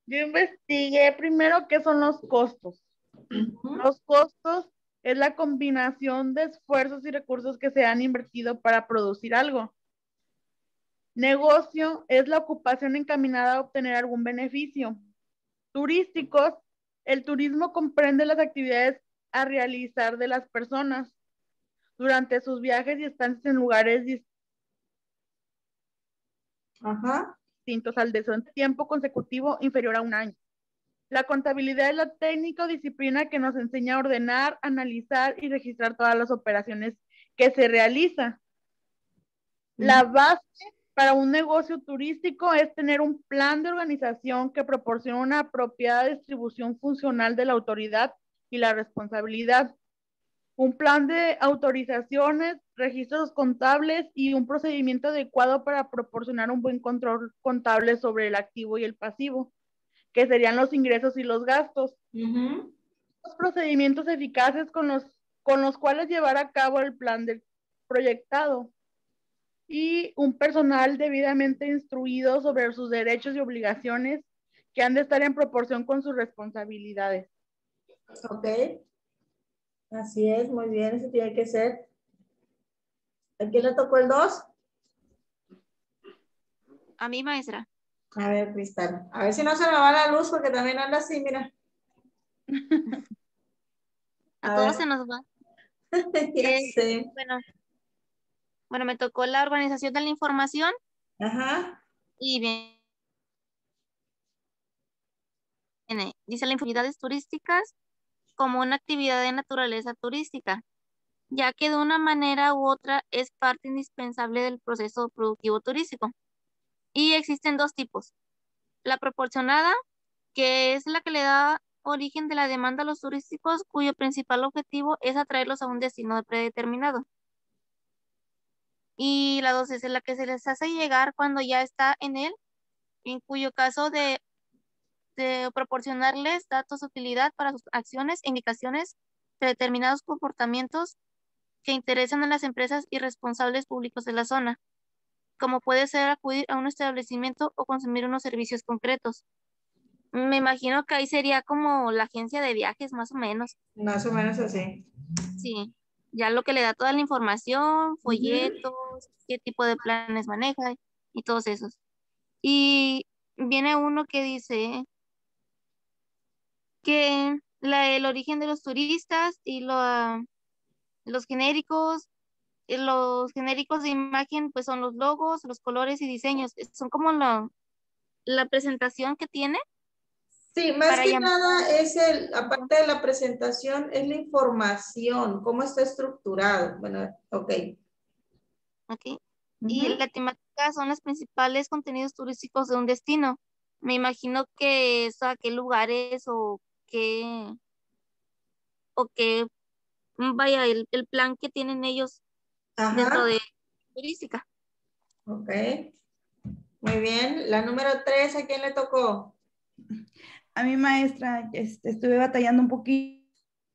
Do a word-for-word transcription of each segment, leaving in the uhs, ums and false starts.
Yo investigué primero qué son los costos. Uh-huh. Los costos es la combinación de esfuerzos y recursos que se han invertido para producir algo. Negocio es la ocupación encaminada a obtener algún beneficio. Turísticos, el turismo comprende las actividades a realizar de las personas durante sus viajes y estancias en lugares Ajá. distintos al de su tiempo consecutivo inferior a un año. La contabilidad es la técnica o disciplina que nos enseña a ordenar, analizar y registrar todas las operaciones que se realizan. La base para un negocio turístico es tener un plan de organización que proporcione una apropiada distribución funcional de la autoridad y la responsabilidad. Un plan de autorizaciones, registros contables y un procedimiento adecuado para proporcionar un buen control contable sobre el activo y el pasivo, que serían los ingresos y los gastos. Uh-huh. Los procedimientos eficaces con los, con los cuales llevar a cabo el plan del proyectado. Y un personal debidamente instruido sobre sus derechos y obligaciones que han de estar en proporción con sus responsabilidades. Ok. Así es, muy bien, eso tiene que ser. ¿A quién le tocó el dos? A mí, maestra. A ver, Cristal. A ver si no se me va la luz porque también anda así, mira. A, A todos ver. se nos va. Ya Eh, sé. bueno, bueno, me tocó la organización de la información Ajá. y bien, dice las actividades turísticas como una actividad de naturaleza turística, ya que de una manera u otra es parte indispensable del proceso productivo turístico. Y existen dos tipos. La proporcionada, que es la que le da origen de la demanda a los turísticos, cuyo principal objetivo es atraerlos a un destino predeterminado. Y la dos es la que se les hace llegar cuando ya está en él, en cuyo caso de, de proporcionarles datos de utilidad para sus acciones e indicaciones de determinados comportamientos que interesan a las empresas y responsables públicos de la zona, como puede ser acudir a un establecimiento o consumir unos servicios concretos. Me imagino que ahí sería como la agencia de viajes, más o menos. Más o menos así. Sí, ya lo que le da toda la información, Uh-huh. folletos, qué tipo de planes maneja y todos esos. Y viene uno que dice que la- el origen de los turistas y lo- los genéricos, y los genéricos de imagen, pues son los logos, los colores y diseños. Son como la, la presentación que tiene Sí, más para que llamar. nada es el, aparte de la presentación, es la información, cómo está estructurado. Bueno, ok. ¿Ok? Y Uh-huh. la temática son los principales contenidos turísticos de un destino. Me imagino que es a qué lugares o qué, o qué, mm, vaya, el, el plan que tienen ellos dentro Ajá. de turística. Ok. Muy bien. La número tres, ¿a quién le tocó? A mi maestra, este, estuve batallando un poquito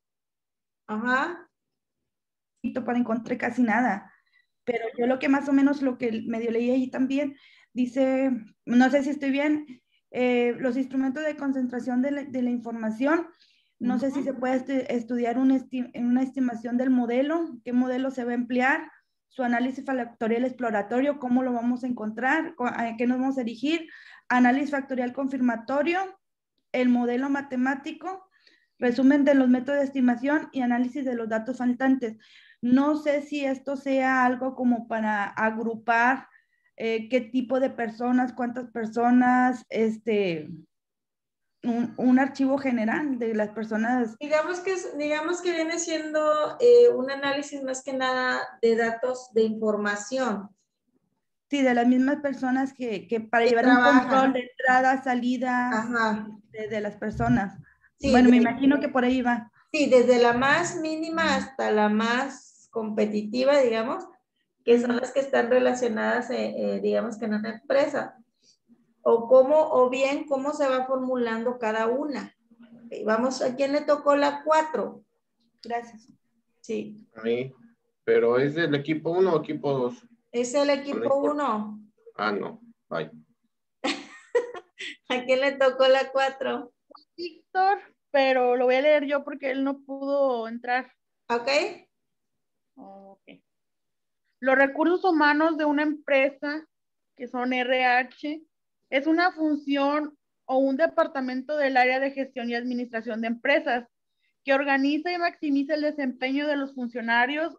Ajá. para encontrar casi nada, pero yo lo que más o menos lo que medio leí ahí también, dice, no sé si estoy bien, eh, los instrumentos de concentración de la, de la información, no sé si se puede estu- estudiar un esti- una estimación del modelo, qué modelo se va a emplear, su análisis factorial exploratorio, cómo lo vamos a encontrar, co- a qué nos vamos a dirigir, análisis factorial confirmatorio, el modelo matemático, resumen de los métodos de estimación y análisis de los datos faltantes. No sé si esto sea algo como para agrupar eh, qué tipo de personas, cuántas personas, este, un, un, archivo general de las personas. Digamos que, es, digamos que viene siendo eh, un análisis más que nada de datos de información. Sí, de las mismas personas que, que para que llevar trabajan. un control de entrada, salida de, de las personas. Sí, bueno, de, me imagino que por ahí va. Sí, desde la más mínima hasta la más competitiva, digamos, que uh-huh. son las que están relacionadas, eh, eh, digamos que en una empresa. O cómo, o bien cómo se va formulando cada una. Okay, vamos, ¿a quién le tocó la cuatro? Gracias. Sí. A mí. Pero ¿es del equipo uno o equipo dos? Es el equipo uno. Ah, no. Bye. ¿A quién le tocó la cuatro? Víctor, pero lo voy a leer yo porque él no pudo entrar. ¿Ok? Ok. Los recursos humanos de una empresa, que son R H, es una función o un departamento del área de gestión y administración de empresas que organiza y maximiza el desempeño de los funcionarios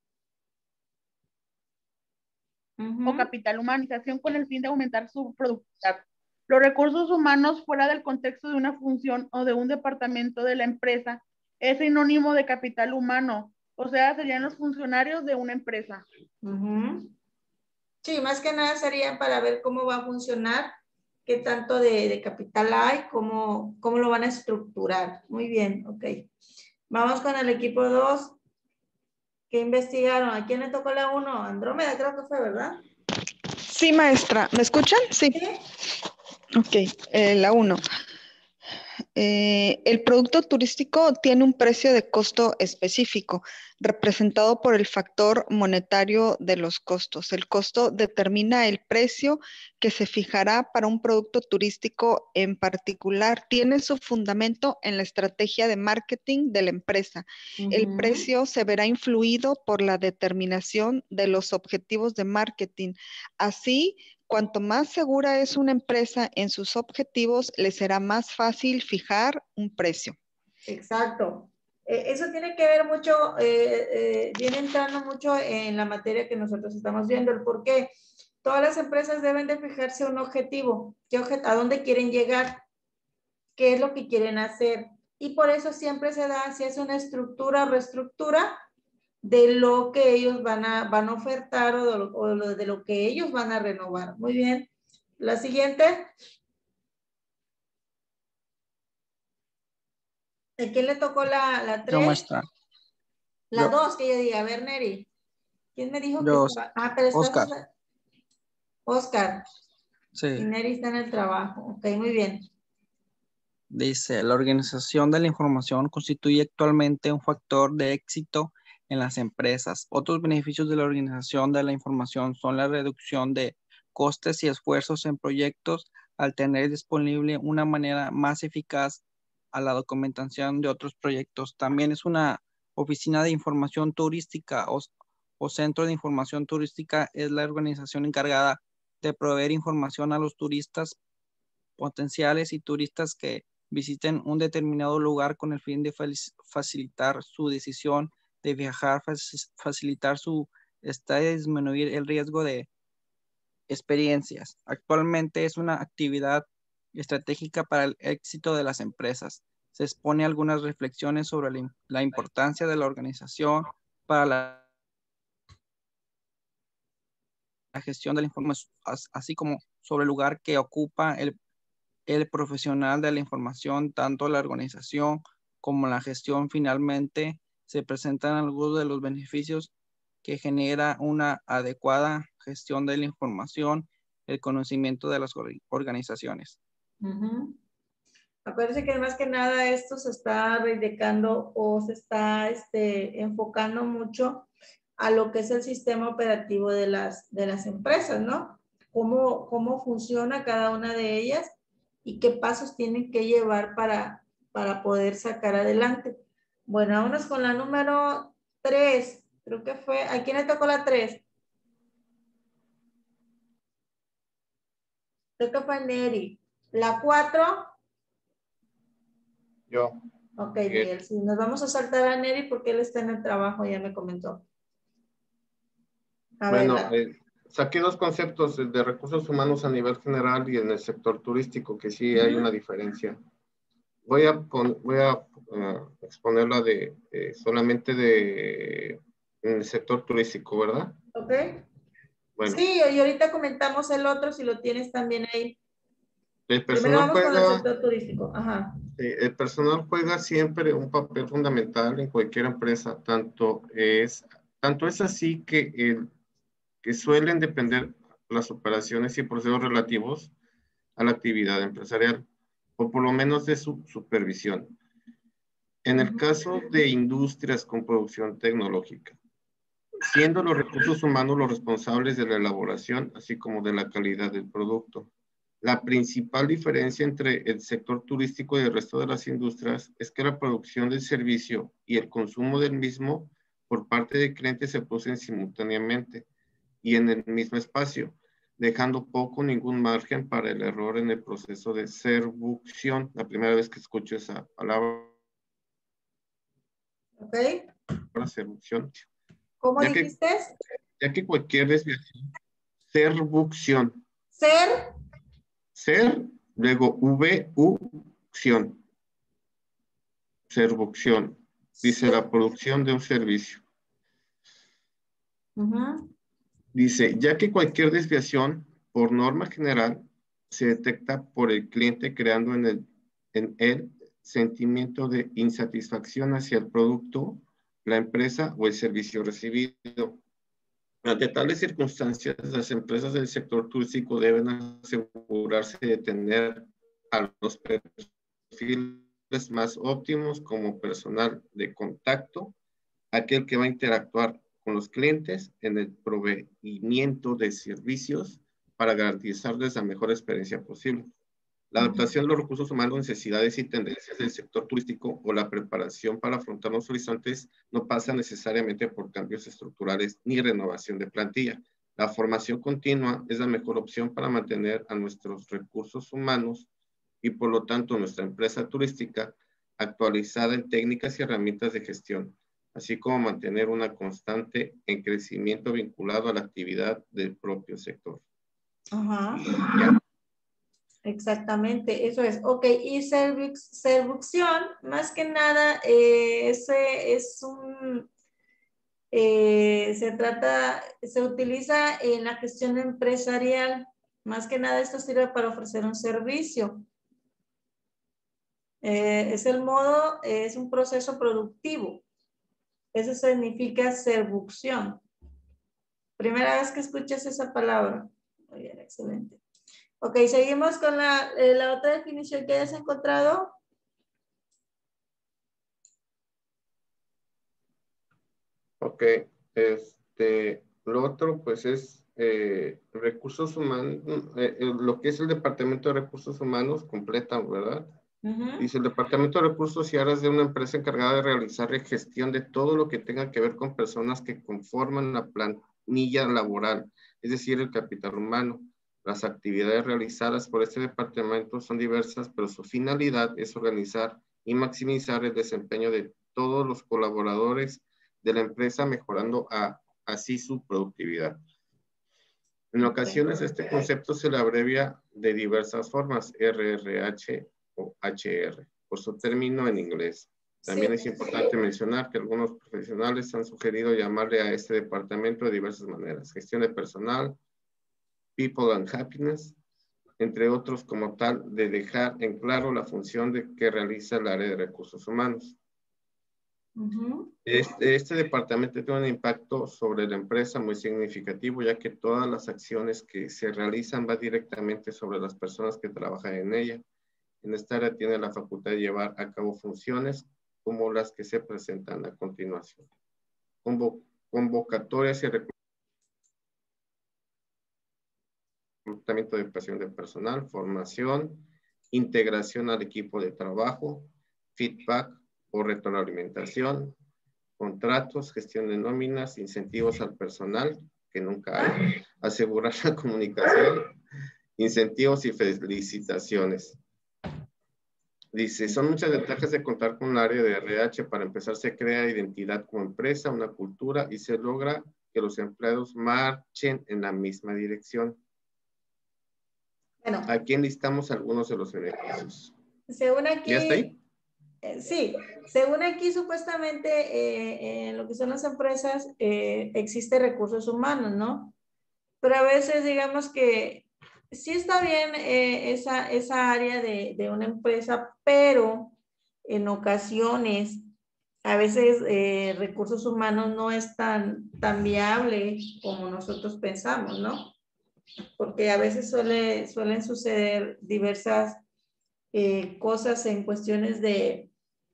Ujú. o capital humanización con el fin de aumentar su productividad. Los recursos humanos fuera del contexto de una función o de un departamento de la empresa es sinónimo de capital humano, o sea, serían los funcionarios de una empresa. Ujú. Sí, más que nada sería para ver cómo va a funcionar, qué tanto de, de capital hay, cómo, cómo lo van a estructurar. Muy bien, ok. Vamos con el equipo dos. ¿Qué investigaron? ¿A quién le tocó la uno? Andrómeda creo que fue, ¿verdad? Sí, maestra. ¿Me escuchan? Sí. Sí. Ok, eh, la uno. Eh, el producto turístico tiene un precio de costo específico, representado por el factor monetario de los costos. El costo determina el precio que se fijará para un producto turístico en particular. Tiene su fundamento en la estrategia de marketing de la empresa. Uh-huh. El precio se verá influido por la determinación de los objetivos de marketing. Así, cuanto más segura es una empresa en sus objetivos, le será más fácil fijar un precio. Exacto. Eh, eso tiene que ver mucho, eh, eh, viene entrando mucho en la materia que nosotros estamos viendo, el por qué. Todas las empresas deben de fijarse un objetivo, qué objet a dónde quieren llegar, qué es lo que quieren hacer. Y por eso siempre se da, si es una estructura o reestructura, de lo que ellos van a, van a ofertar o de lo, o de lo que ellos van a renovar. Muy bien. La siguiente. ¿A quién le tocó la, la tres? Yo, maestra. La Yo. dos, que yo diga. A ver, Neri. ¿Quién me dijo Yo, que estaba? Ah, pero estás... Oscar. Oscar. Sí. Y Neri está en el trabajo. Ok, muy bien. Dice, la organización de la información constituye actualmente un factor de éxito en las empresas. Otros beneficios de la organización de la información son la reducción de costes y esfuerzos en proyectos al tener disponible una manera más eficaz a la documentación de otros proyectos. También es una oficina de información turística o, o centro de información turística, es la organización encargada de proveer información a los turistas potenciales y turistas que visiten un determinado lugar con el fin de facilitar su decisión de viajar, facilitar su estadía y disminuir el riesgo de experiencias. Actualmente es una actividad estratégica para el éxito de las empresas. Se expone algunas reflexiones sobre la, la importancia de la organización para la, la gestión de la información, así como sobre el lugar que ocupa el el profesional de la información, tanto la organización como la gestión. Finalmente, se presentan algunos de los beneficios que genera una adecuada gestión de la información, el conocimiento de las organizaciones. Uh-huh. Acuérdense que más que nada esto se está dedicando o se está este, enfocando mucho a lo que es el sistema operativo de las, de las empresas, ¿no? Cómo, cómo funciona cada una de ellas y qué pasos tienen que llevar para, para poder sacar adelante. Bueno, vámonos con la número tres. Creo que fue, ¿a quién le tocó la tres? Creo que fue Neri. La cuatro. Yo. Ok, Miguel, sí, nos vamos a saltar a Neri porque él está en el trabajo, ya me comentó. A bueno, ver, eh, saqué dos conceptos de recursos humanos a nivel general y en el sector turístico, que sí hay una diferencia. Voy a, pon, voy a uh, exponerla de, de solamente de en el sector turístico, ¿verdad? Ok. Bueno. Sí, y ahorita comentamos el otro si lo tienes también ahí. El Primero personal vamos juega, con el sector turístico. Ajá. El personal juega siempre un papel fundamental en cualquier empresa, tanto es, tanto es así que, el, que suelen depender las operaciones y procesos relativos a la actividad empresarial, o por lo menos de su supervisión. En el caso de industrias con producción tecnológica, siendo los recursos humanos los responsables de la elaboración, así como de la calidad del producto. La principal diferencia entre el sector turístico y el resto de las industrias es que la producción del servicio y el consumo del mismo por parte de clientes se producen simultáneamente y en el mismo espacio, dejando poco o ningún margen para el error en el proceso de servucción. La primera vez que escucho esa palabra. Ok. Servucción. ¿Cómo ya dijiste? Que, ya que cualquier desviación. Servucción. Ser. Ser, luego V, U, acción. Servucción. Dice la producción de un servicio. Uh-huh. Dice, ya que cualquier desviación, por norma general, se detecta por el cliente creando en el, en el sentimiento de insatisfacción hacia el producto, la empresa o el servicio recibido. Ante tales circunstancias, las empresas del sector turístico deben asegurarse de tener a los perfiles más óptimos como personal de contacto, aquel que va a interactuar con los clientes en el proveimiento de servicios para garantizarles la mejor experiencia posible. La adaptación de los recursos humanos, necesidades y tendencias del sector turístico o la preparación para afrontar los horizontes no pasa necesariamente por cambios estructurales ni renovación de plantilla. La formación continua es la mejor opción para mantener a nuestros recursos humanos y por lo tanto nuestra empresa turística actualizada en técnicas y herramientas de gestión, así como mantener una constante en crecimiento vinculado a la actividad del propio sector. Ajá. Ya. Exactamente, eso es. Ok, y servux, servucción, más que nada, eh, ese es un, eh, se trata, se utiliza en la gestión empresarial. Más que nada esto sirve para ofrecer un servicio. Eh, es el modo, eh, es un proceso productivo. Eso significa servucción. Primera vez que escuchas esa palabra. Muy bien, excelente. Ok, seguimos con la, eh, la otra definición que hayas encontrado. Ok, este, lo otro pues es eh, recursos humanos, eh, eh, lo que es el Departamento de Recursos Humanos completa, ¿verdad? Uh-huh. Dice el Departamento de Recursos y Áreas de una empresa encargada de realizar la gestión de todo lo que tenga que ver con personas que conforman la planilla laboral, es decir, el capital humano. Las actividades realizadas por este departamento son diversas, pero su finalidad es organizar y maximizar el desempeño de todos los colaboradores de la empresa, mejorando a, así su productividad. En ocasiones este concepto se le abrevia de diversas formas, R R H o H R, por su término en inglés. También Sí. es importante mencionar que algunos profesionales han sugerido llamarle a este departamento de diversas maneras. Gestión de personal, People and Happiness, entre otros como tal de dejar en claro la función de que realiza el área de recursos humanos. Uh-huh. Este, este departamento tiene un impacto sobre la empresa muy significativo, ya que todas las acciones que se realizan van directamente sobre las personas que trabajan en ella. En esta área tiene la facultad de llevar a cabo funciones como las que se presentan a continuación. Convo convocatorias y reclutamiento de educación de personal, formación, integración al equipo de trabajo, feedback o retroalimentación, contratos, gestión de nóminas, incentivos al personal, que nunca hay, asegurar la comunicación, incentivos y felicitaciones. Dice, son muchas ventajas de contar con un área de R H. Para empezar, se crea identidad como empresa, una cultura, y se logra que los empleados marchen en la misma dirección. Bueno, aquí enlistamos algunos de los beneficios. según aquí, ¿Ya está ahí? Eh, sí, según aquí supuestamente eh, en lo que son las empresas eh, existe recursos humanos, ¿no? Pero a veces digamos que sí está bien eh, esa, esa área de, de una empresa, pero en ocasiones a veces eh, recursos humanos no es tan, tan viable como nosotros pensamos, ¿no? Porque a veces suele, suelen suceder diversas eh, cosas en cuestiones de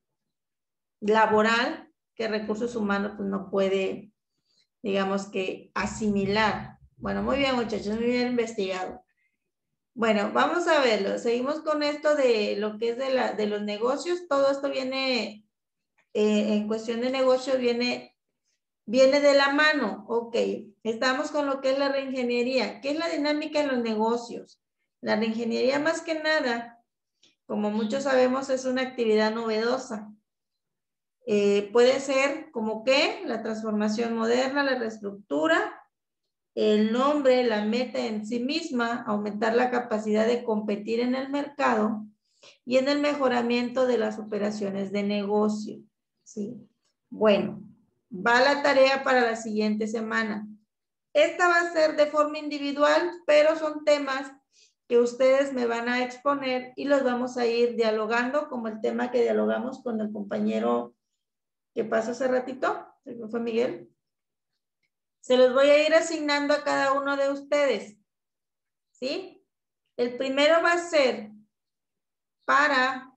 laboral que recursos humanos pues no puede, digamos que asimilar. Bueno, muy bien muchachos, muy bien investigado. Bueno, vamos a verlo. Seguimos con esto de lo que es de, la, de los negocios. Todo esto viene, eh, en cuestión de negocio, viene, viene de la mano. Ok, estamos con lo que es la reingeniería. ¿Qué es la dinámica en los negocios? La reingeniería, más que nada, como muchos sabemos, es una actividad novedosa. Eh, puede ser como que la transformación moderna, la reestructura, el nombre, la meta en sí misma, aumentar la capacidad de competir en el mercado y en el mejoramiento de las operaciones de negocio. ¿Sí? Bueno, va la tarea para la siguiente semana. Esta va a ser de forma individual, pero son temas que ustedes me van a exponer y los vamos a ir dialogando, como el tema que dialogamos con el compañero que pasó hace ratito, fue Miguel. Se los voy a ir asignando a cada uno de ustedes, ¿sí? El primero va a ser para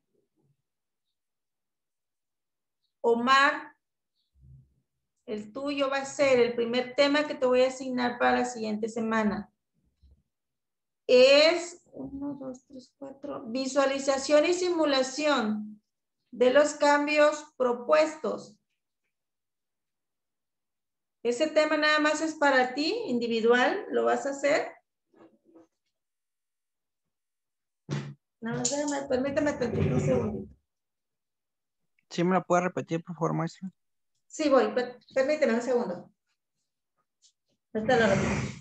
Omar. El tuyo va a ser el primer tema que te voy a asignar para la siguiente semana. Es uno, dos, tres, cuatro. Visualización y simulación de los cambios propuestos. Ese tema nada más es para ti, individual. ¿Lo vas a hacer? No, déjame, permítame un segundito. ¿Sí me la puede repetir, por favor, maestra? Sí, voy. Per permíteme un segundo. Ahorita lo repito.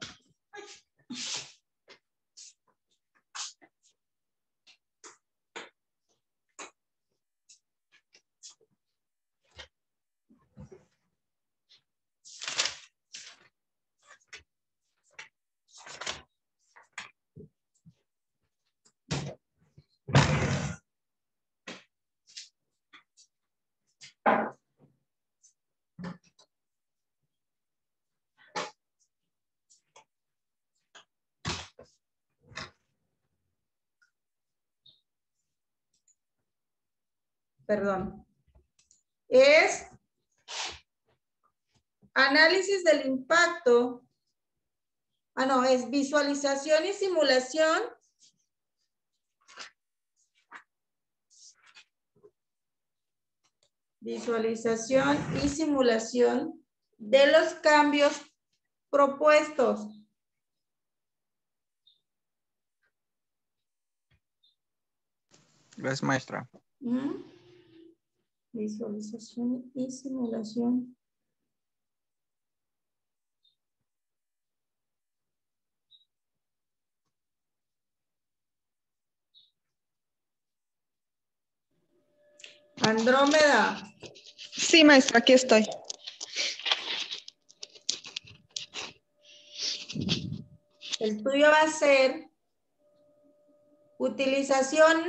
Perdón. Es análisis del impacto. Ah, no, es visualización y simulación. Visualización y simulación de los cambios propuestos. Gracias, maestra. ¿Mm? Visualización y simulación. Andrómeda. Sí, maestra, aquí estoy. El tuyo va a ser utilización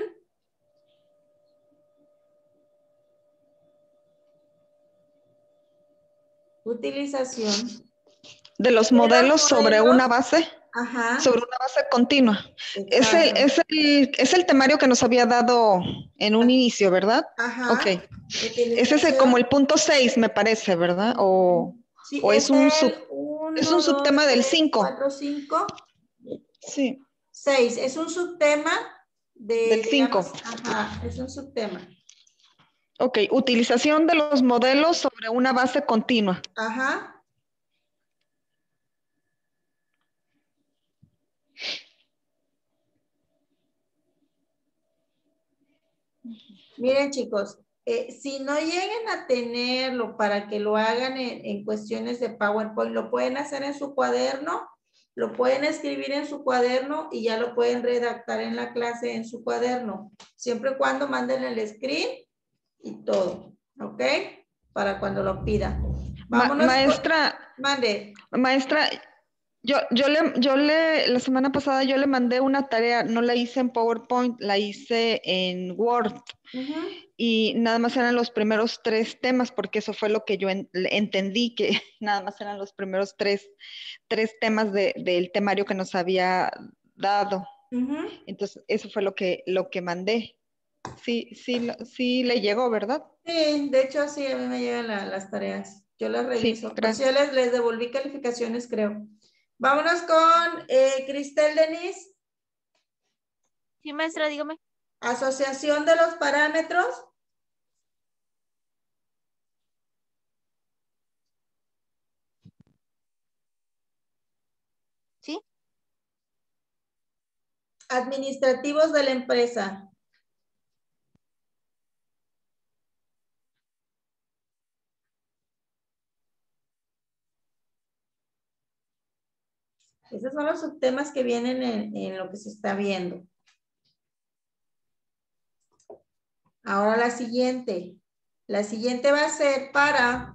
utilización De los de modelos los sobre modelos. una base, Ajá. sobre una base continua. Es el, Exacto. es, el, es el temario que nos había dado en un inicio, ¿verdad? Ajá. Ok. Utilización. Ese es el- como el punto seis, me parece, ¿verdad? O, Sí, o es, es un el sub, uno, es un subtema dos, del tres, cinco. cuatro, cinco. Sí, seis. Es un subtema de, del digamos, cinco. ajá, es un subtema. Ok, utilización de los modelos sobre una base continua. Ajá. Miren, chicos, eh, si no lleguen a tenerlo para que lo hagan en, en cuestiones de PowerPoint, lo pueden hacer en su cuaderno, lo pueden escribir en su cuaderno y ya lo pueden redactar en la clase en su cuaderno, siempre y cuando manden el screen y todo, ¿ok? Para cuando lo pidan. Ma maestra, con, mande. Maestra, yo, yo, le, yo le, la semana pasada yo le mandé una tarea, no la hice en PowerPoint, la hice en Word. Uh-huh. Y nada más eran los primeros tres temas, porque eso fue lo que yo en, entendí, que nada más eran los primeros tres, tres temas de, del temario que nos había dado. Uh-huh. Entonces, eso fue lo que, lo que mandé. Sí, sí, sí le llegó, ¿verdad? Sí, de hecho sí, a mí me llegan la, las tareas. Yo las reviso. Sí, gracias. Pues ya les, les devolví calificaciones, creo. Vámonos con eh, Cristel Denise. Sí, maestra, dígame. Asociación de los parámetros. Sí. Administrativos de la empresa. Esos son los subtemas que vienen en, en lo que se está viendo. Ahora la siguiente. La siguiente va a ser para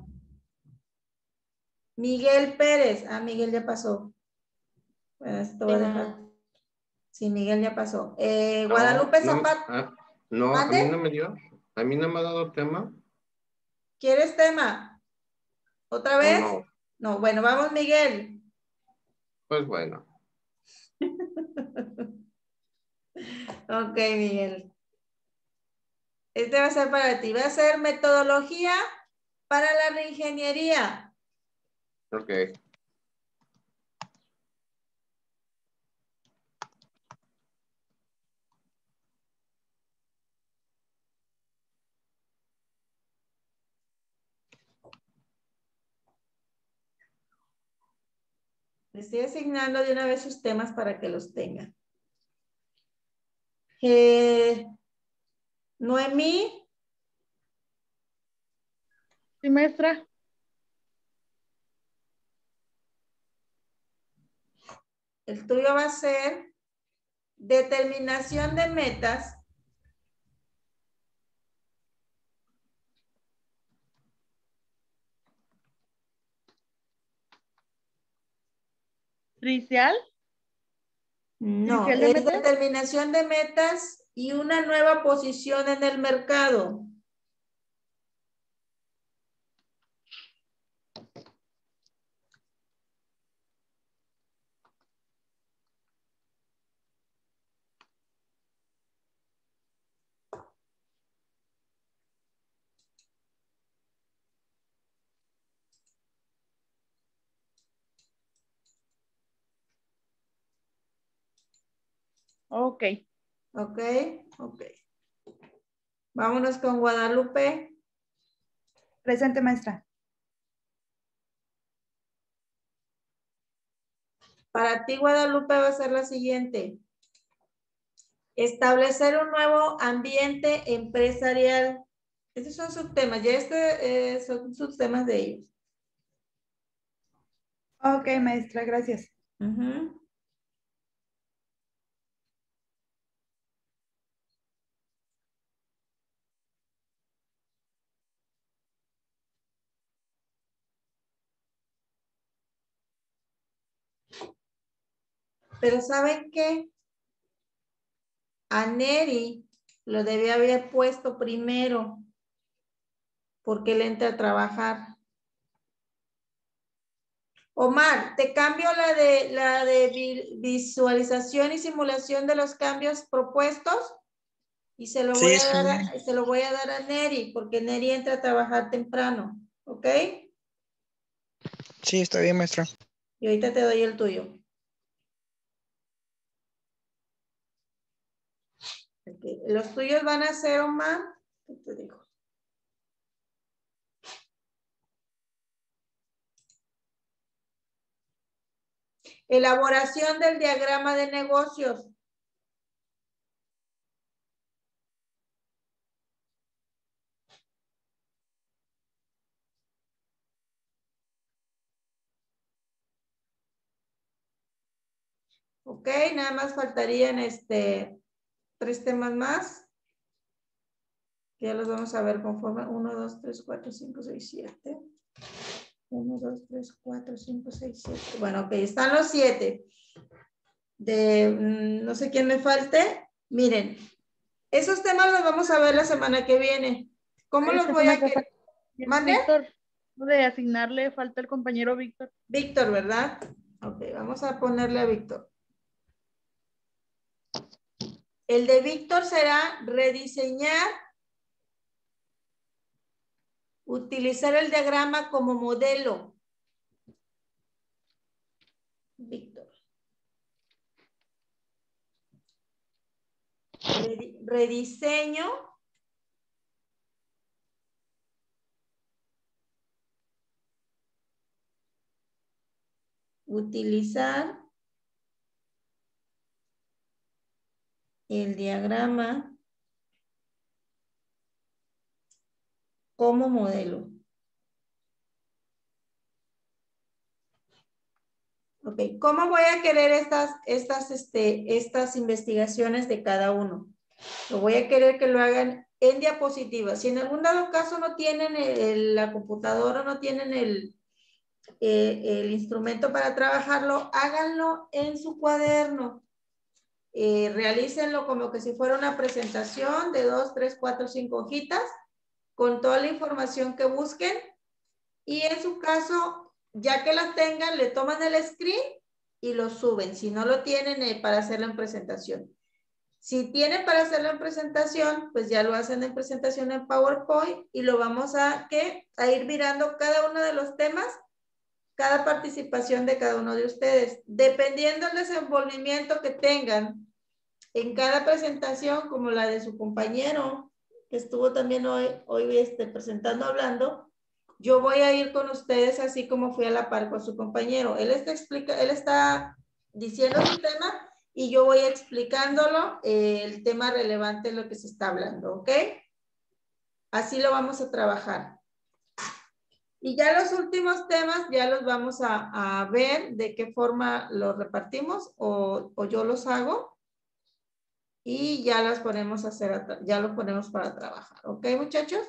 Miguel Pérez. Ah, Miguel ya pasó. Bueno, esto va a dejar. Sí, Miguel ya pasó. Eh, No, Guadalupe no, Zapata. ah, no, a ¿Mande? mí no me dio. A mí no me ha dado tema. ¿Quieres tema? ¿Otra ¿O vez? no? No, bueno, vamos, Miguel. Pues bueno. Ok, Miguel. Este va a ser para ti. Va a ser metodología para la reingeniería. Ok. Le estoy asignando de una vez sus temas para que los tengan. Eh, Noemí. Sí, maestra. El tuyo va a ser determinación de metas. Tricial. No, ¿Tricial de es metas? determinación de metas y una nueva posición en el mercado. Ok. Ok, ok. Vámonos con Guadalupe. Presente, maestra. Para ti, Guadalupe, va a ser la siguiente. Establecer un nuevo ambiente empresarial. Esos son subtemas. Ya este eh, son subtemas de ellos. Ok, maestra, gracias. Ujú. Pero ¿saben qué? A Neri lo debía haber puesto primero porque él entra a trabajar. Omar, te cambio la de, la de vi- visualización y simulación de los cambios propuestos y se lo, Sí, voy a está dar bien. a, se lo voy a dar a Neri porque Neri entra a trabajar temprano, ¿ok? Sí, está bien, maestra. Y ahorita te doy el tuyo. Okay. Los tuyos van a ser, Omar, ¿qué te digo? Elaboración del diagrama de negocios. Ok, nada más faltarían este, tres temas más. Ya los vamos a ver conforme. uno, dos, tres, cuatro, cinco, seis, siete. uno, dos, tres, cuatro, cinco, seis, siete. Bueno, ok, están los siete. De, mm, no sé quién me falte. Miren, esos temas los vamos a ver la semana que viene. ¿Cómo los Este voy a semestre querer? falta ¿Mande? Víctor. De asignarle falta el compañero Víctor. Víctor, ¿verdad? Ok, vamos a ponerle a Víctor. El de Víctor será rediseñar, utilizar el diagrama como modelo. Víctor. rediseño utilizar el diagrama como modelo. Ok, ¿cómo voy a querer estas, estas, este, estas investigaciones de cada uno? Lo voy a querer que lo hagan en diapositivas. Si en algún dado caso no tienen el, el, la computadora, no tienen el, eh, el instrumento para trabajarlo, háganlo en su cuaderno. Eh, realícenlo como que si fuera una presentación de dos, tres, cuatro, cinco hojitas con toda la información que busquen. Y en su caso, ya que las tengan, le toman el screen y lo suben. Si no lo tienen eh, para hacerlo en presentación. Si tienen para hacerlo en presentación, pues ya lo hacen en presentación en PowerPoint y lo vamos a, ¿qué? A ir mirando cada uno de los temas, cada participación de cada uno de ustedes. Dependiendo del desenvolvimiento que tengan en cada presentación, como la de su compañero, que estuvo también hoy, hoy este, presentando, hablando, yo voy a ir con ustedes así como fui a la par con su compañero. Él está, explica, él está diciendo su tema y yo voy explicándolo, eh, el tema relevante de lo que se está hablando, ¿ok? Así lo vamos a trabajar. Y ya los últimos temas ya los vamos a, a ver de qué forma los repartimos o, o yo los hago. Y ya las ponemos a hacer, ya los ponemos para trabajar, ¿ok, muchachos?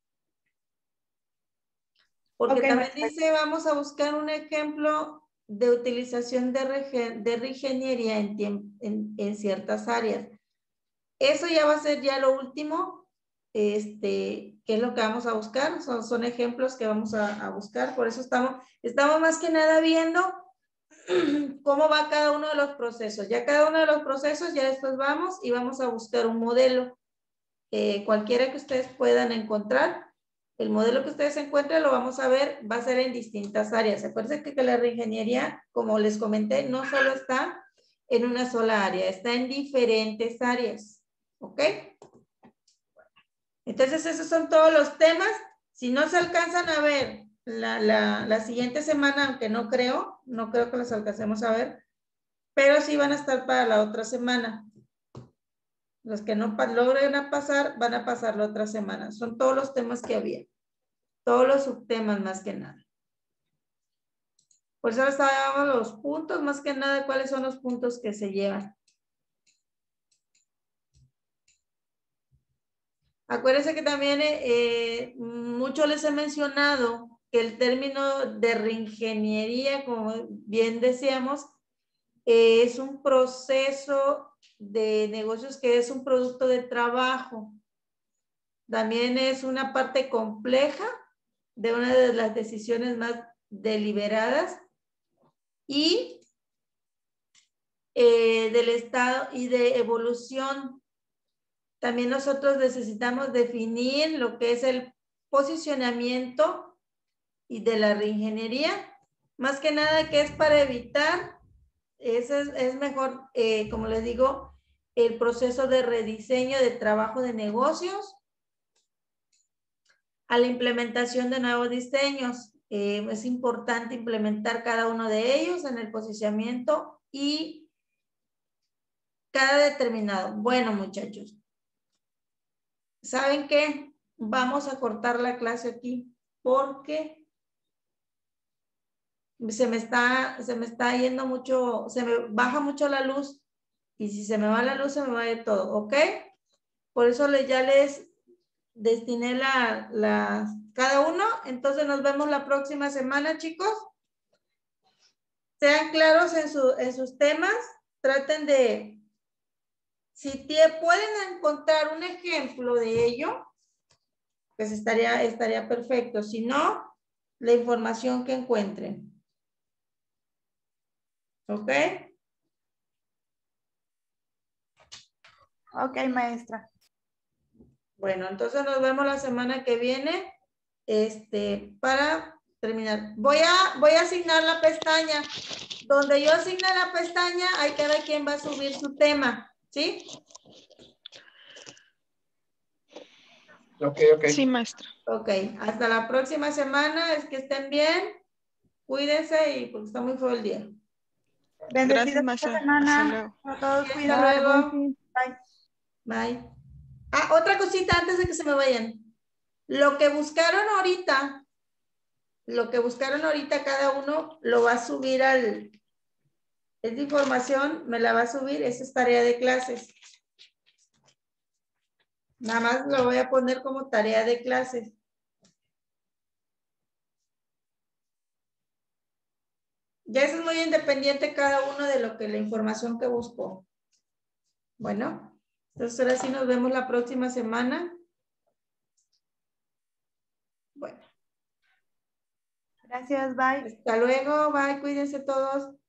Porque okay, también me... dice, vamos a buscar un ejemplo de utilización de, rege, de reingeniería en, en, en ciertas áreas. Eso ya va a ser ya lo último, este, ¿qué es lo que vamos a buscar? Son, son ejemplos que vamos a, a buscar, por eso estamos, estamos más que nada viendo cómo va cada uno de los procesos. Ya cada uno de los procesos, ya después vamos y vamos a buscar un modelo, eh, cualquiera que ustedes puedan encontrar. El modelo que ustedes encuentren lo vamos a ver, va a ser en distintas áreas. Acuérdense que, que la reingeniería, como les comenté, no solo está en una sola área, está en diferentes áreas. ¿Ok? Entonces, esos son todos los temas. Si no se alcanzan a ver la, la, la siguiente semana, aunque no creo, no creo que los alcancemos a ver, pero sí van a estar para la otra semana. Los que no logren a pasar, van a pasar la otra semana. Son todos los temas que había. Todos los subtemas más que nada. Por eso estábamos los puntos, más que nada, cuáles son los puntos que se llevan. Acuérdense que también eh, mucho les he mencionado que el término de reingeniería, como bien decíamos, eh, es un proceso de negocios que es un producto de trabajo. También es una parte compleja de una de las decisiones más deliberadas y eh, del estado y de evolución. También nosotros necesitamos definir lo que es el posicionamiento y de la reingeniería, más que nada que es para evitar, es, es mejor, eh, como les digo, el proceso de rediseño de trabajo de negocios a la implementación de nuevos diseños. Eh, es importante implementar cada uno de ellos en el posicionamiento y cada determinado. Bueno, muchachos. ¿Saben qué? Vamos a cortar la clase aquí porque se me está, se me está yendo mucho, se me baja mucho la luz y si se me va la luz se me va a ir todo, ¿ok? Por eso les, ya les destiné la, la, cada uno. Entonces nos vemos la próxima semana, chicos. Sean claros en, su, en sus temas. Traten de, si te, pueden encontrar un ejemplo de ello, pues estaría, estaría perfecto. Si no, la información que encuentren. ¿Ok? Ok, maestra. Bueno, entonces nos vemos la semana que viene. Este, para terminar. Voy a, voy a asignar la pestaña. Donde yo asigne la pestaña, ahí cada quien va a subir su tema. ¿Sí? Ok, ok. Sí, maestra. Ok, hasta la próxima semana, es que estén bien, cuídense y porque está muy feo el día. Bendecida Gracias, maestra. Hasta semana luego. a todos, Hasta cuídate. luego. Buen fin. Bye. Bye. Ah, otra cosita antes de que se me vayan. Lo que buscaron ahorita, lo que buscaron ahorita cada uno lo va a subir al, esta información me la va a subir, esa es tarea de clases. Nada más lo voy a poner como tarea de clases. Ya eso es muy independiente cada uno de lo que la información que buscó. Bueno, entonces ahora sí nos vemos la próxima semana. Bueno. Gracias, bye. Hasta luego, bye, cuídense todos.